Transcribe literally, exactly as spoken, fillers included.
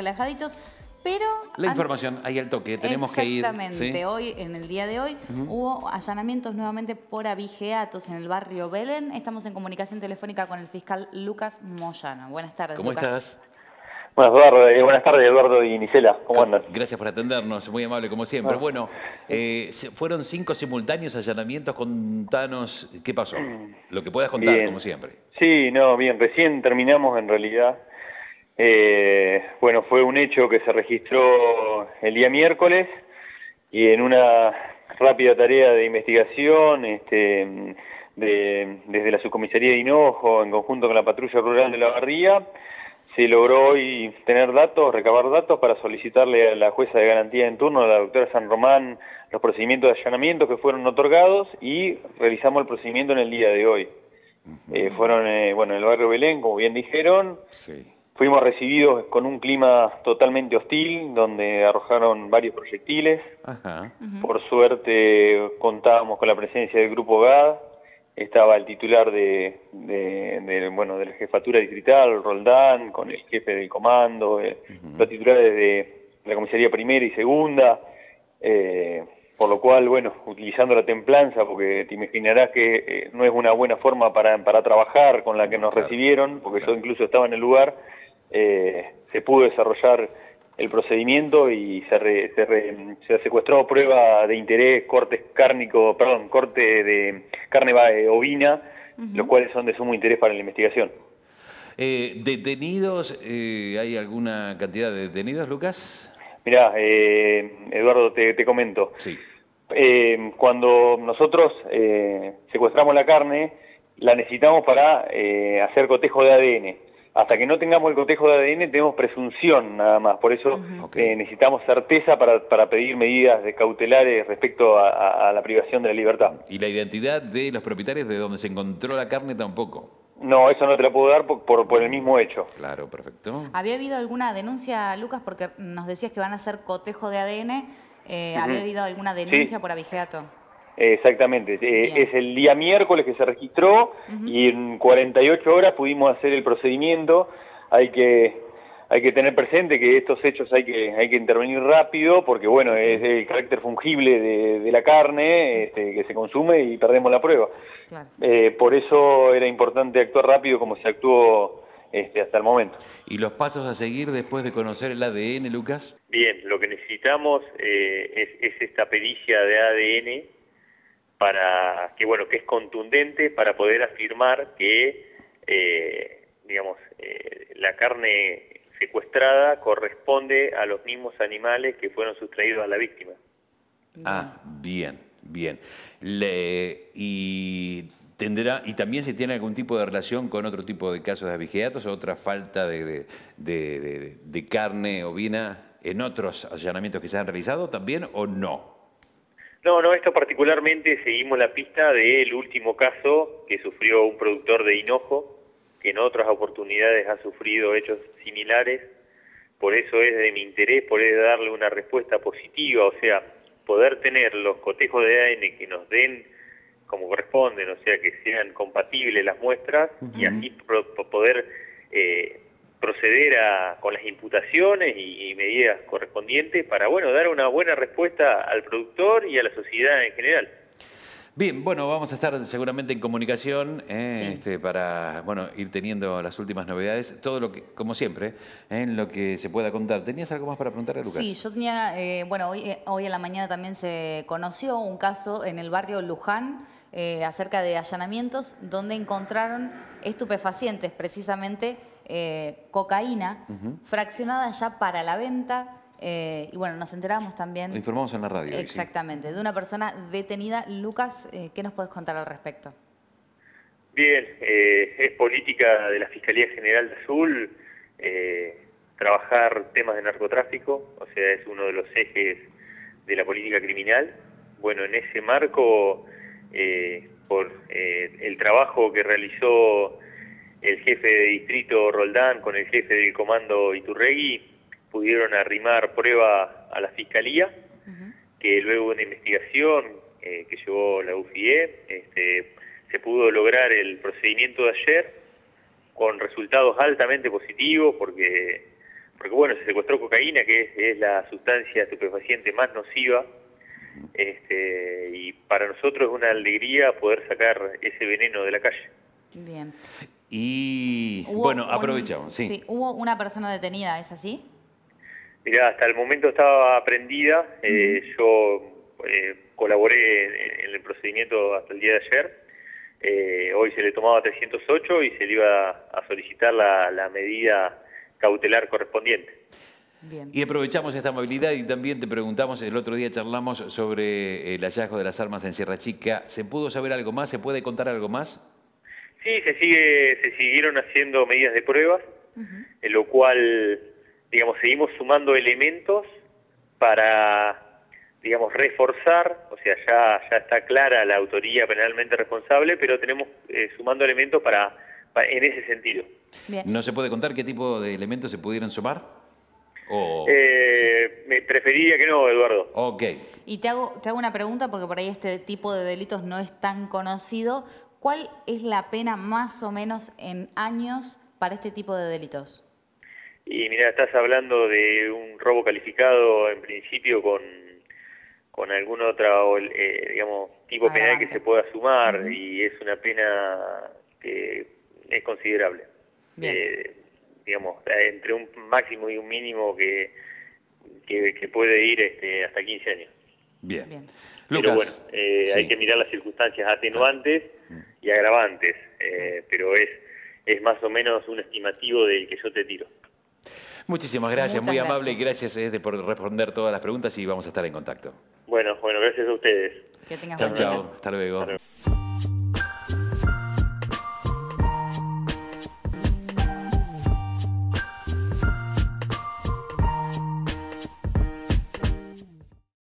relajaditos, pero... La información, ahí al toque, tenemos que ir. Exactamente, ¿sí? hoy, en el día de hoy, uh-huh. hubo allanamientos nuevamente por abigeatos en el barrio Belén. Estamos en comunicación telefónica con el fiscal Lucas Moyano. Buenas tardes, ¿Cómo Lucas. estás? Buenas, Eduardo, eh, buenas tardes, Eduardo y Nicela. ¿Cómo andan? Gracias por atendernos, muy amable como siempre. Ah. Bueno, eh, fueron cinco simultáneos allanamientos. Contanos qué pasó, lo que puedas contar, bien. como siempre. Sí, no, bien, recién terminamos en realidad. Eh, bueno, fue un hecho que se registró el día miércoles y en una rápida tarea de investigación este, de, desde la subcomisaría de Hinojo, en conjunto con la patrulla rural de La Barría, se logró hoy tener datos, recabar datos para solicitarle a la jueza de garantía en turno, a la doctora San Román, los procedimientos de allanamiento que fueron otorgados y realizamos el procedimiento en el día de hoy. Uh-huh. eh, fueron, eh, bueno, en el barrio Belén, como bien dijeron. Sí. Fuimos recibidos con un clima totalmente hostil, donde arrojaron varios proyectiles. Ajá. Uh-huh. Por suerte contábamos con la presencia del Grupo G A D. Estaba el titular de, de, de, bueno, de la jefatura distrital, Roldán, con el jefe del comando, eh, uh-huh. los titulares de la comisaría primera y segunda, eh, por lo cual, bueno, utilizando la templanza, porque te imaginarás que eh, no es una buena forma para, para trabajar con la que nos claro. recibieron, porque claro. yo incluso estaba en el lugar, eh, se pudo desarrollar el procedimiento y se, re, se, re, se secuestró prueba de interés, cortes cárnico, perdón, corte de carne ovina, uh-huh. los cuales son de sumo interés para la investigación. Eh, ¿Detenidos? Eh, ¿Hay alguna cantidad de detenidos, Lucas? Mirá, eh, Eduardo, te, te comento. Sí. Eh, cuando nosotros eh, secuestramos la carne, la necesitamos para eh, hacer cotejo de A D N. Hasta que no tengamos el cotejo de A D N tenemos presunción nada más, por eso uh-huh. okay. eh, necesitamos certeza para, para pedir medidas de cautelares respecto a, a, a la privación de la libertad. ¿Y la identidad de los propietarios de donde se encontró la carne tampoco? No, eso no te la puedo dar por, por, por el mismo hecho. Claro, perfecto. ¿Había habido alguna denuncia, Lucas? Porque nos decías que van a hacer cotejo de A D N. Eh, uh-huh. ¿Había habido alguna denuncia sí. por abigeato? Exactamente, eh, es el día miércoles que se registró uh-huh. y en cuarenta y ocho horas pudimos hacer el procedimiento. Hay que hay que tener presente que estos hechos hay que hay que intervenir rápido porque bueno uh-huh. es el carácter fungible de, de la carne este, que se consume y perdemos la prueba. Claro. Eh, por eso era importante actuar rápido como se actuó este, hasta el momento. ¿Y los pasos a seguir después de conocer el A D N, Lucas? Bien, lo que necesitamos eh, es, es esta pericia de A D N para que bueno que es contundente para poder afirmar que eh, digamos eh, la carne secuestrada corresponde a los mismos animales que fueron sustraídos a la víctima. Ah, bien, bien. Le, y tendrá y también si tiene algún tipo de relación con otro tipo de casos de abigeatos o otra falta de, de, de, de, de carne ovina en otros allanamientos que se han realizado también o no. No, no, esto particularmente seguimos la pista del último caso que sufrió un productor de hinojo, que en otras oportunidades ha sufrido hechos similares, por eso es de mi interés poder darle una respuesta positiva, o sea, poder tener los cotejos de A D N que nos den como corresponden, o sea, que sean compatibles las muestras, uh-huh. y así pro, poder eh, proceder a, con las imputaciones y, y medidas correspondientes para, bueno, dar una buena respuesta al productor y a la sociedad en general. Bien, bueno, vamos a estar seguramente en comunicación eh, sí. este, para bueno, ir teniendo las últimas novedades, todo lo que, como siempre, eh, en lo que se pueda contar. ¿Tenías algo más para preguntarle, Lucas? Sí, yo tenía, eh, bueno, hoy, eh, hoy en la mañana también se conoció un caso en el barrio Luján eh, acerca de allanamientos donde encontraron estupefacientes, precisamente eh, cocaína, uh-huh. fraccionada ya para la venta. Eh, y bueno, nos enteramos también... Lo informamos en la radio. Exactamente, sí. de una persona detenida. Lucas, eh, ¿qué nos puedes contar al respecto? Bien, eh, es política de la Fiscalía General de Azul eh, trabajar temas de narcotráfico, o sea, es uno de los ejes de la política criminal. Bueno, en ese marco, eh, por eh, el trabajo que realizó el jefe de distrito Roldán con el jefe del comando Iturregui, pudieron arrimar prueba a la Fiscalía, uh-huh. que luego de una investigación eh, que llevó la U F I E, este, se pudo lograr el procedimiento de ayer con resultados altamente positivos porque porque bueno, se secuestró cocaína, que es, es la sustancia estupefaciente más nociva, este, y para nosotros es una alegría poder sacar ese veneno de la calle. Bien. Y bueno, un, aprovechamos, sí. Sí, hubo una persona detenida, ¿es así? Mirá, hasta el momento estaba prendida, eh, uh-huh. yo eh, colaboré en, en el procedimiento hasta el día de ayer, eh, hoy se le tomaba trescientos ocho y se le iba a solicitar la, la medida cautelar correspondiente. Bien. Y aprovechamos esta movilidad y también te preguntamos, el otro día charlamos sobre el hallazgo de las armas en Sierra Chica, ¿se pudo saber algo más? ¿Se puede contar algo más? Sí, se sigue, se siguieron haciendo medidas de pruebas, uh-huh. en lo cual, digamos, seguimos sumando elementos para, digamos, reforzar, o sea, ya, ya está clara la autoría penalmente responsable, pero tenemos eh, sumando elementos para, para en ese sentido. Bien. ¿No se puede contar qué tipo de elementos se pudieron sumar? ¿O... Eh, me preferiría que no, Eduardo. Ok. Y te hago, te hago una pregunta, porque por ahí este tipo de delitos no es tan conocido. ¿Cuál es la pena más o menos en años para este tipo de delitos? Y mira, estás hablando de un robo calificado en principio con, con algún otro, eh, digamos, tipo Agravante. penal que se pueda sumar, uh-huh. y es una pena que es considerable. Eh, digamos, entre un máximo y un mínimo que, que, que puede ir este, hasta quince años. Bien. Bien. Pero Lucas, bueno, eh, sí. hay que mirar las circunstancias atenuantes y agravantes, eh, pero es, es más o menos un estimativo del que yo te tiro. Muchísimas gracias, Muchas muy gracias. amable y gracias eh, por responder todas las preguntas y vamos a estar en contacto. Bueno, bueno, gracias a ustedes. Que tengas chau, buen chau. día. Hasta luego. Hasta luego.